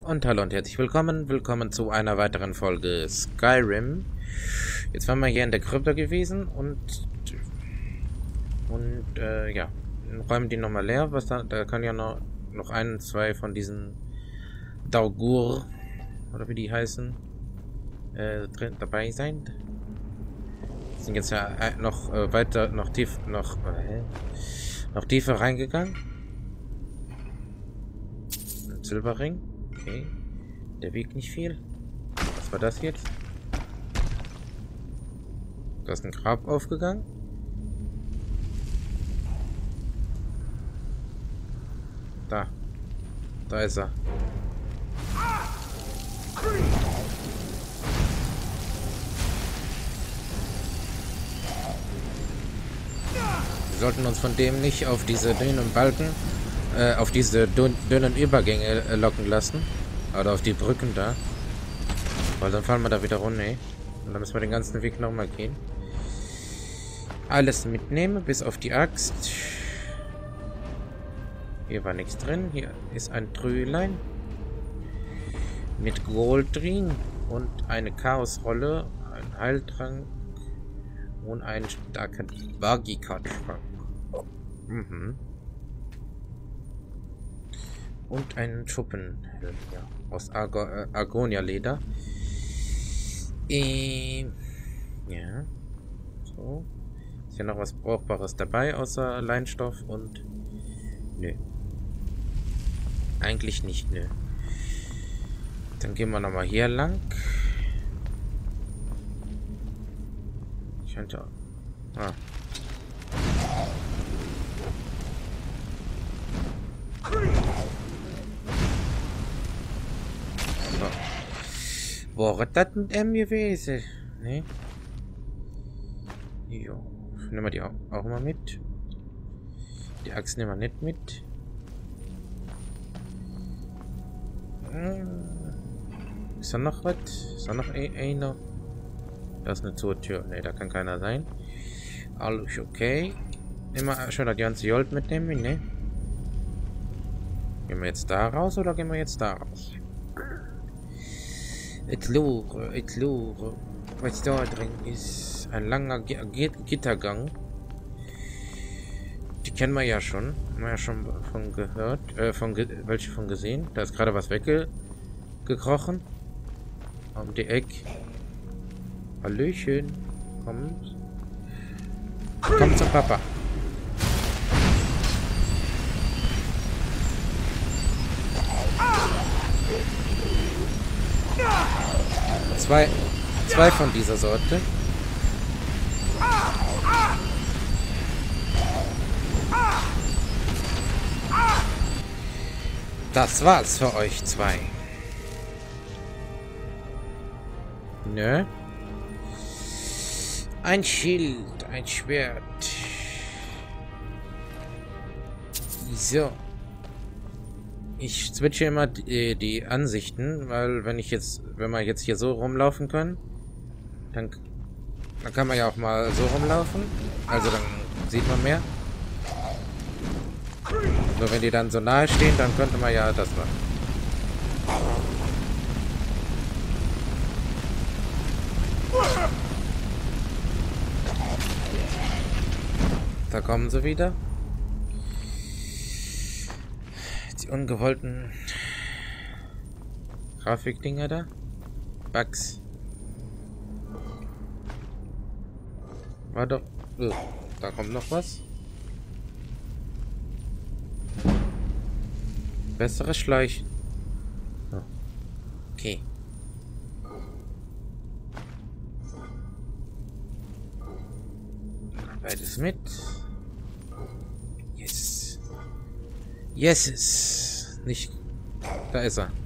Und hallo und herzlich willkommen zu einer weiteren Folge Skyrim. Jetzt waren wir hier in der Krypta gewesen und ja, räumen die nochmal leer. Da kann ja noch ein, zwei von diesen Daugur, oder wie die heißen, drin dabei sein. Sind jetzt ja noch weiter, noch tiefer reingegangen. Ein Silberring. Okay. Der wiegt nicht viel. Was war das jetzt? Da ist ein Grab aufgegangen. Da. Da ist er. Wir sollten uns von dem nicht auf diese dünnen Balken, auf diese dünnen Übergänge locken lassen. Oder auf die Brücken da. Weil dann fallen wir da wieder runter. Und dann müssen wir den ganzen Weg nochmal gehen. Alles mitnehmen, bis auf die Axt. Hier war nichts drin. Hier ist ein Trülein. Mit Gold drin. Und eine Chaosrolle. Ein Heiltrank. Und ein starker Magikatrank. Und einen Schuppen ja, aus Argonia-Leder. Ja. So. Ist ja noch was Brauchbares dabei, außer Leinstoff und... Nö. Eigentlich nicht, nö. Dann gehen wir nochmal hier lang. Ich könnte... Ah. War das mit M gewesen? Ne? Jo. Nehmen wir die auch mal mit. Die Axt nehmen wir nicht mit. Ist da noch was? Ist da noch einer? Da ist eine Tür. Ne, da kann keiner sein. Alles okay. Immer schon das ganze Gold mitnehmen, ne? Gehen wir jetzt da raus oder gehen wir jetzt da raus? Etlure. Was da drin ist, ein langer Gittergang. Die kennen wir ja schon. Haben wir ja schon von gehört. Welche von gesehen. Da ist gerade was weggekrochen. Um die Ecke. Hallöchen. Kommt. Kommt zum Papa. Zwei von dieser Sorte. Das war's für euch zwei. Nö. Ein Schild, ein Schwert. So. Ich switche immer die Ansichten, weil wenn wir jetzt hier so rumlaufen können, dann kann man ja auch mal so rumlaufen. Also dann sieht man mehr. Nur wenn die dann so nahe stehen, dann könnte man ja das machen. Da kommen sie wieder. Die ungewollten Grafikdinger da. Bugs. War doch... da kommt noch was. Besseres Schleichen. Oh. Okay. Beides mit. Yes. Yes. Nicht. Da ist er.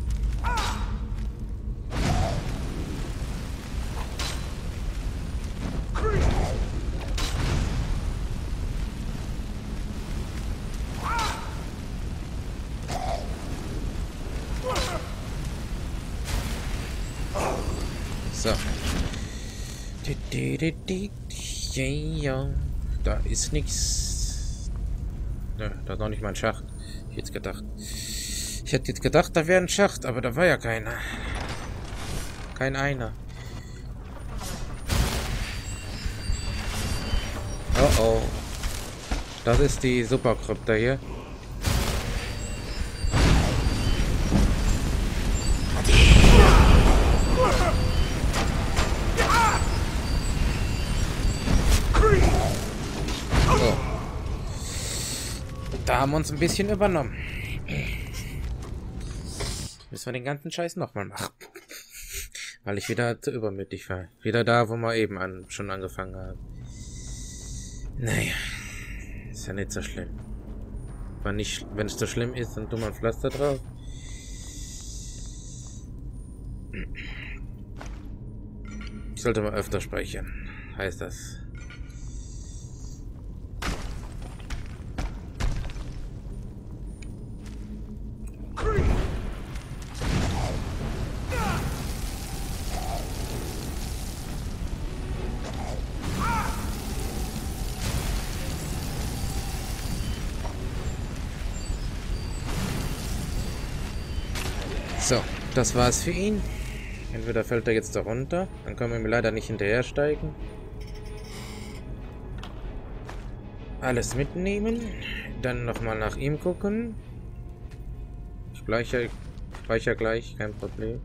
So. Da ist nichts. Ne, da ist noch nicht mal ein Schacht. Ich hätte gedacht. Ich hätte jetzt gedacht, da wäre ein Schacht, aber da war ja keiner. Kein einer. Oh oh. Das ist die Superkrypta hier. So. Da haben wir uns ein bisschen übernommen. Müssen wir den ganzen Scheiß nochmal machen. Weil ich wieder zu übermütig war. Wieder da, wo wir eben schon angefangen haben. Naja. Ist ja nicht so schlimm. Wenn es so schlimm ist, dann tun wir ein Pflaster drauf. Ich sollte mal öfter speichern. Heißt das. So, das war's für ihn. Entweder fällt er jetzt da runter, dann können wir ihm leider nicht hinterhersteigen. Alles mitnehmen, dann nochmal nach ihm gucken. Ich speicher gleich, kein Problem.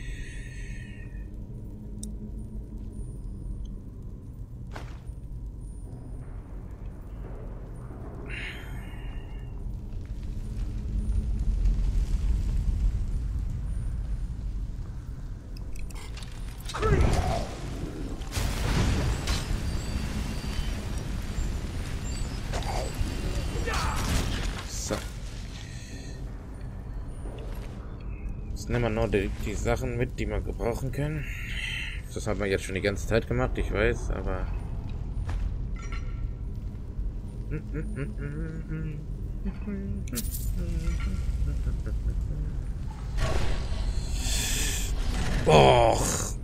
So. Jetzt nehmen wir nur die Sachen mit, die wir gebrauchen können. Das haben wir jetzt schon die ganze Zeit gemacht, ich weiß, aber... Boah.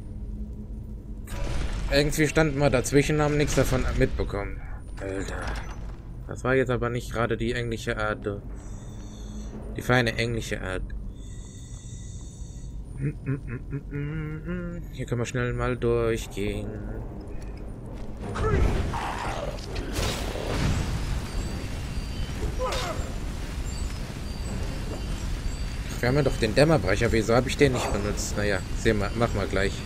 Irgendwie standen wir dazwischen, haben nichts davon mitbekommen. Alter. Das war jetzt aber nicht gerade die englische Art. Die feine englische Art. Hier können wir schnell mal durchgehen. Wir haben ja doch den Dämmerbrecher. Wieso habe ich den nicht benutzt? Naja, sehen wir, machen wir gleich.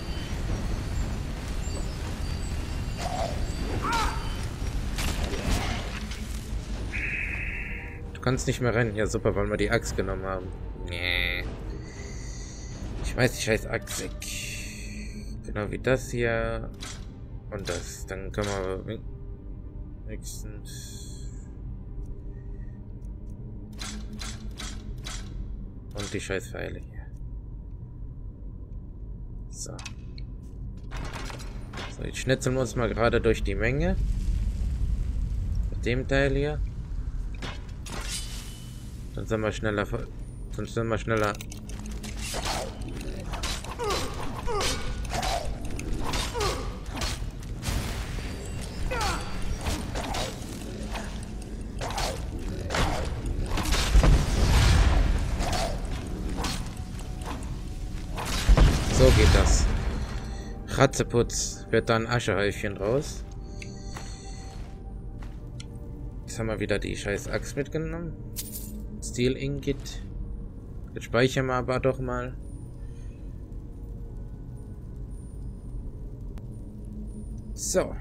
Du kannst nicht mehr rennen. Ja, super, weil wir die Axt genommen haben. Nee. Ich weiß, die scheiß Axt weg. Genau wie das hier. Und das. Dann können wir wenigstens... Und die scheiß Pfeile hier. So. So, jetzt schnitzeln wir uns mal gerade durch die Menge. Mit dem Teil hier. Dann sind wir schneller. Sonst sind wir schneller. So geht das. Ratzeputz wird dann Aschehäufchen raus. Jetzt haben wir wieder die scheiß Axt mitgenommen. Steel Ingot. Jetzt speichern wir aber doch mal. So.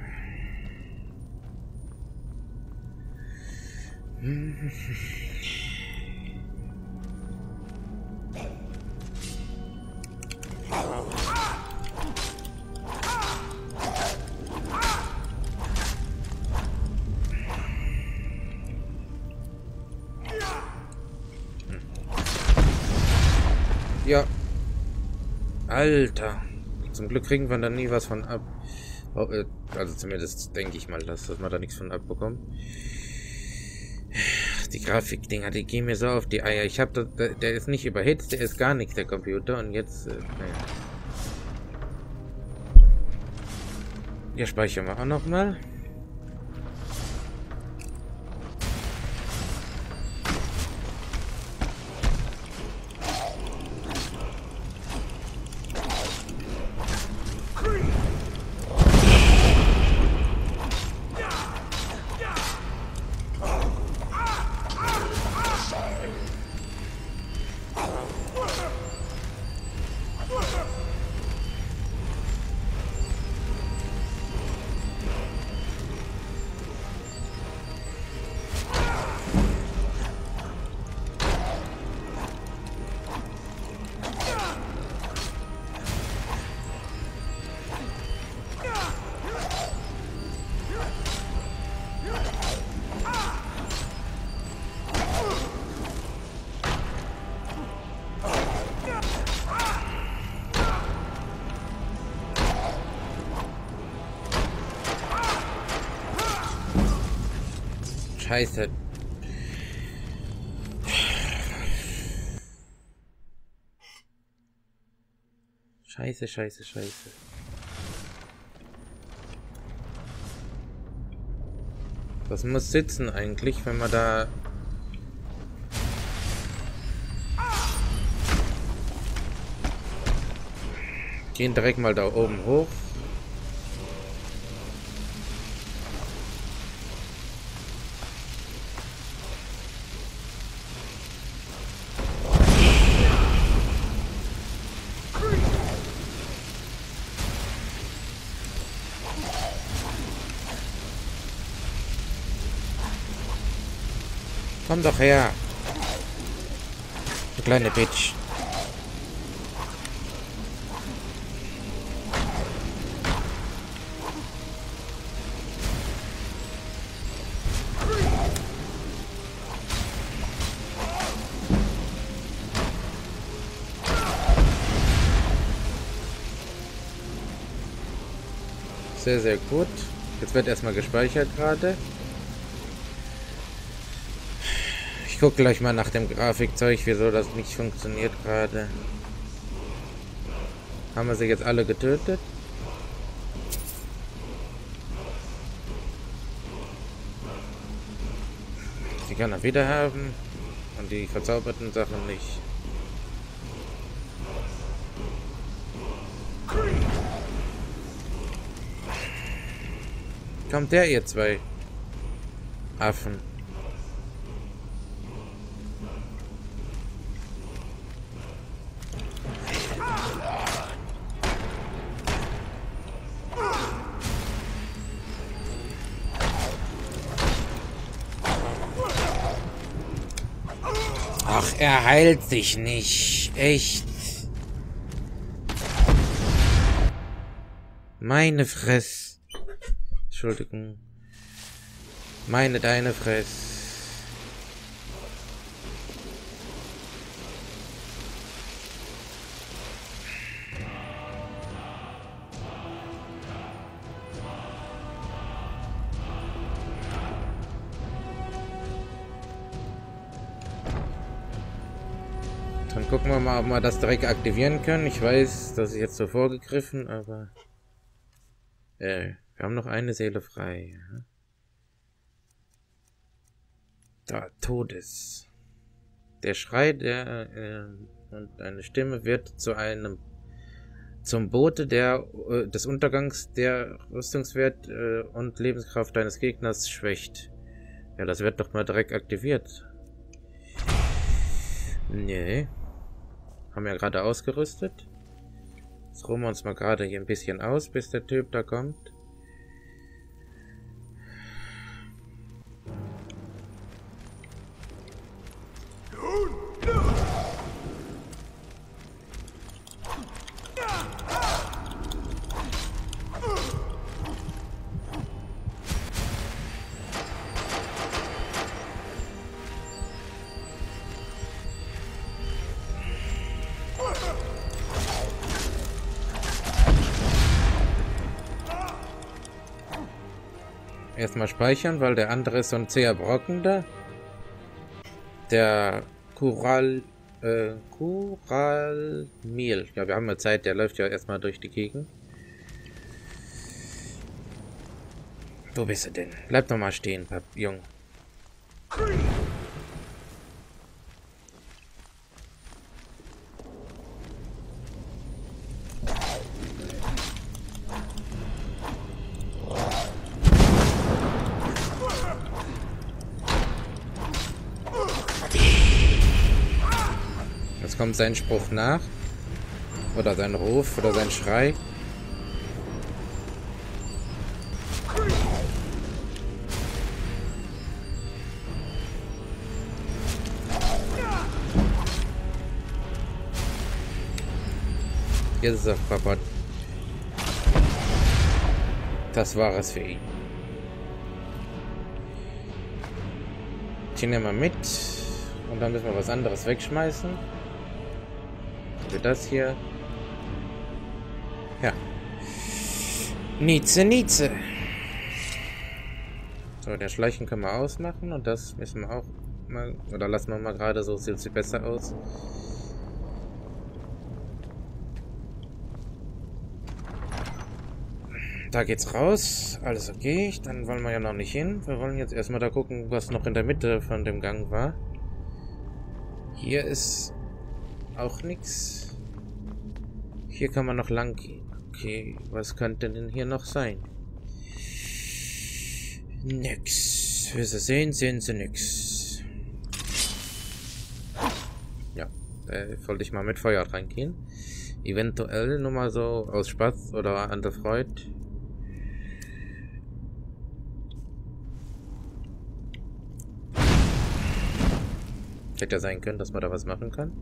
Ja. Alter. Zum Glück kriegen wir da nie was von ab. Also zumindest denke ich mal, dass wir da nichts von abbekommen. Die Grafikdinger, die gehen mir so auf die Eier. Ich habe der ist nicht überhitzt, der ist gar nichts, der Computer. Und jetzt, naja. Hier speichern wir auch nochmal. Scheiße. Scheiße, scheiße, scheiße. Das muss sitzen eigentlich, wenn man da... Gehen direkt mal da oben hoch. Komm doch her. Du kleine Bitch. Sehr, sehr gut. Jetzt wird erstmal gespeichert gerade. Ich gucke gleich mal nach dem Grafikzeug, wieso das nicht funktioniert gerade. Haben wir sie jetzt alle getötet? Die kann er wieder haben. Und die verzauberten Sachen nicht. Kommt der, ihr zwei Affen? Ach, er heilt sich nicht. Echt. Meine Fress. Entschuldigung. Deine Fress. Dann gucken wir mal, ob wir das direkt aktivieren können. Ich weiß, das ist jetzt so vorgegriffen, aber... wir haben noch eine Seele frei. Da, Todes. Der Schrei und eine Stimme wird zum Bote des Untergangs, der Rüstungswert und Lebenskraft deines Gegners schwächt. Ja, das wird doch mal direkt aktiviert. Nee. Haben wir ja gerade ausgerüstet. Jetzt ruhen wir uns mal gerade hier ein bisschen aus, bis der Typ da kommt. Erstmal speichern, weil der andere ist so ein zäher Brocken da. Der Kuralmil. Ja, wir haben ja Zeit, der läuft ja erstmal durch die Gegend. Wo bist du denn? Bleib doch mal stehen, Junge. Jetzt kommt sein Spruch nach. Oder sein Ruf oder sein Schrei. Jetzt ist er kaputt. Das war es für ihn. Ich nehme mal mit. Und dann müssen wir was anderes wegschmeißen. Für das hier. Ja. Nietzsche, Nietzsche. So, der Schleichen können wir ausmachen und das müssen wir auch mal, oder lassen wir mal gerade, so sieht sie besser aus. Da geht's raus, alles okay, dann wollen wir ja noch nicht hin. Wir wollen jetzt erstmal da gucken, was noch in der Mitte von dem Gang war. Hier ist auch nichts. Hier kann man noch lang gehen. Okay, was könnte denn hier noch sein? Nix. Wie Sie sehen sie nix. Ja, da wollte ich mal mit Feuer reingehen. Eventuell nur mal so aus Spaß oder an der Freude. Hätte ja sein können, dass man da was machen kann.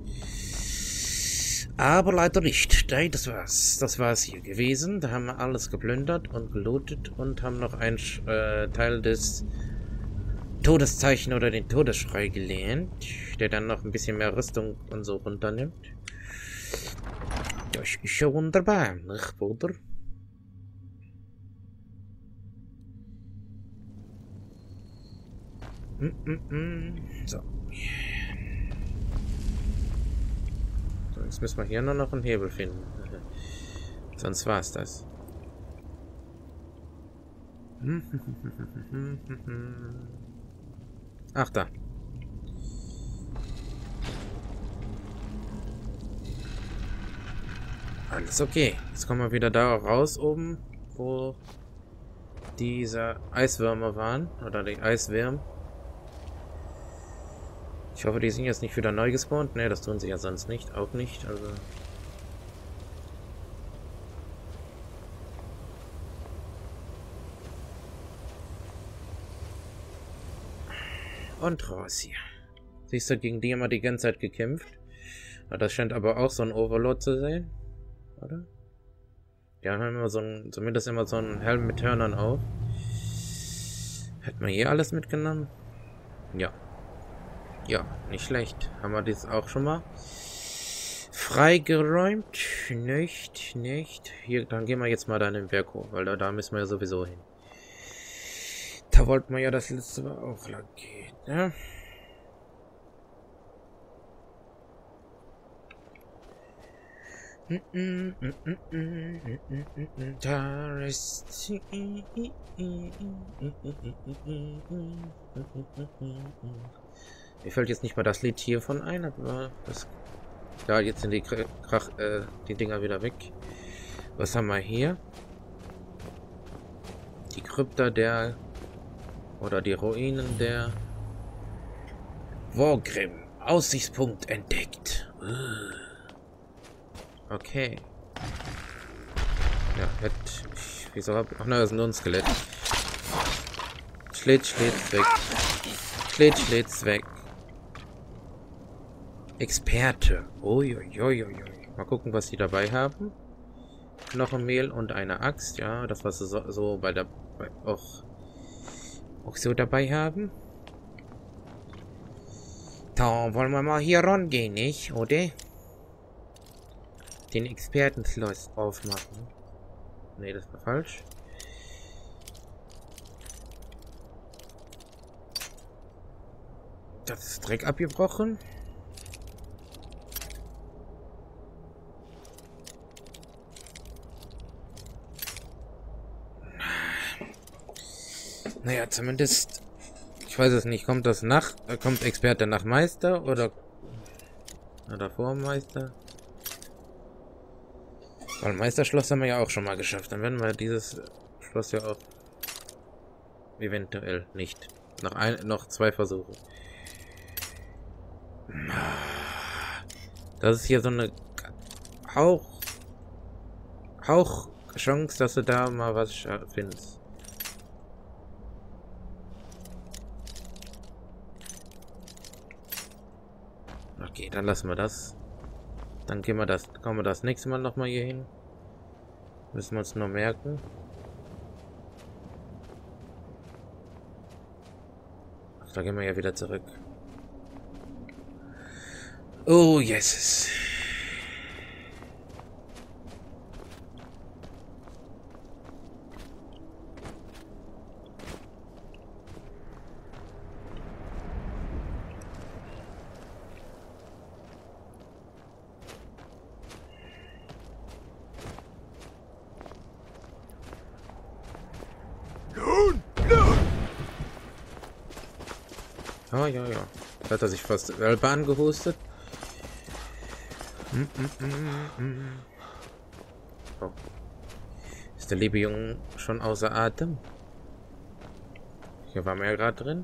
Aber leider nicht. Nein, das war's. Das war's hier gewesen. Da haben wir alles geplündert und gelootet und haben noch einen Teil des Todeszeichen oder den Todesschrei gelernt, der dann noch ein bisschen mehr Rüstung und so runternimmt. Das ist ja wunderbar, nicht, Bruder? So. Jetzt müssen wir hier nur noch einen Hebel finden. Sonst war's das. Ach, da. Alles okay. Jetzt kommen wir wieder da raus oben, wo diese Eiswürmer waren. Oder die Eiswürmer. Ich hoffe, die sind jetzt nicht wieder neu gespawnt. Ne, das tun sie ja sonst nicht. Auch nicht. Also. Und raus hier. Siehst du, gegen die haben wir die ganze Zeit gekämpft. Das scheint aber auch so ein Overlord zu sein. Oder? Die haben immer so ein, zumindest immer so einen Helm mit Hörnern auf. Hätten wir hier alles mitgenommen? Ja. Ja, nicht schlecht. Haben wir das auch schon mal freigeräumt? Nicht. Hier, dann gehen wir jetzt mal da in den Berg hoch, weil da müssen wir ja sowieso hin. Da wollten wir ja das letzte Mal auch lang gehen, ne? Mir fällt jetzt nicht mal das Lied hiervon ein, aber das. Ja, jetzt sind die Dinger wieder weg. Was haben wir hier? Die Krypta der. Oder die Ruinen der. Vorgrim. Aussichtspunkt entdeckt. Okay. Ja, wieso hab ich. Ach nein, das ist nur ein Skelett. Schlädt's weg. Schlädt's weg. Experte. Uiuiuiui. Mal gucken, was die dabei haben. Knochenmehl und eine Axt. Ja, das, was sie so auch so dabei haben. Da wollen wir mal hier rangehen, nicht? Oder? Den Expertenschloss aufmachen. Ne, das war falsch. Das ist Dreck abgebrochen. Naja, zumindest. Ich weiß es nicht. Kommt Experte nach Meister oder Vormeister? Weil Meisterschloss haben wir ja auch schon mal geschafft. Dann werden wir dieses Schloss ja auch eventuell nicht. Noch 2 Versuche. Das ist hier so eine Chance, dass du da mal was findest. Okay, dann lassen wir das. Dann kommen wir das nächste Mal nochmal hier hin. Müssen wir uns nur merken. Ach, da gehen wir ja wieder zurück. Oh, yes. Oh, ja, ja. Da hat er sich fast selber angehustet. Oh. Ist der liebe Junge schon außer Atem? Hier war mehr gerade drin.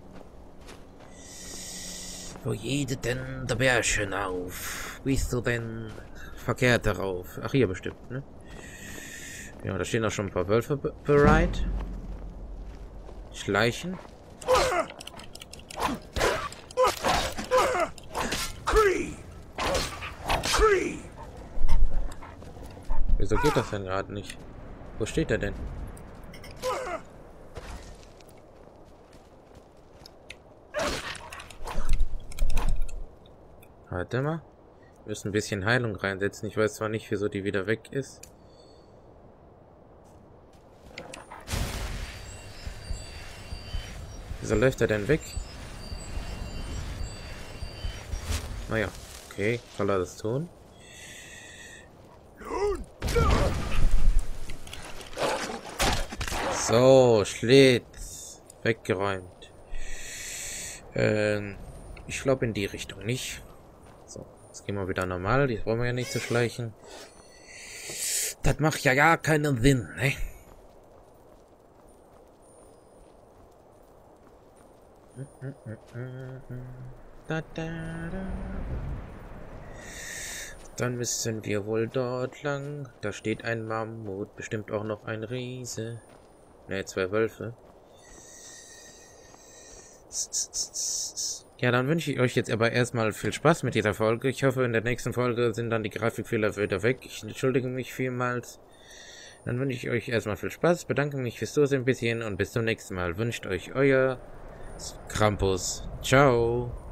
Wo geht denn der Bärchen auf? Bist du denn verkehrt darauf? Ach, hier bestimmt, ne? Ja, da stehen auch schon ein paar Wölfe bereit. Schleichen. Wieso geht das denn gerade nicht? Wo steht er denn? Warte mal. Wir müssen ein bisschen Heilung reinsetzen. Ich weiß zwar nicht, wieso die wieder weg ist. Wieso läuft er denn weg? Naja, okay. Soll er das tun? So, Schlitz. Weggeräumt. Ich glaube in die Richtung nicht. So, jetzt gehen wir wieder normal. Die brauchen wir ja nicht zu schleichen. Das macht ja gar keinen Sinn, ne? Dann müssen wir wohl dort lang. Da steht ein Mammut, bestimmt auch noch ein Riese. Ne, 2 Wölfe. Ja, dann wünsche ich euch jetzt aber erstmal viel Spaß mit dieser Folge. Ich hoffe, in der nächsten Folge sind dann die Grafikfehler wieder weg. Ich entschuldige mich vielmals. Dann wünsche ich euch erstmal viel Spaß, bedanke mich fürs Zusehen ein bisschen und bis zum nächsten Mal. Wünscht euch euer Krampus. Ciao.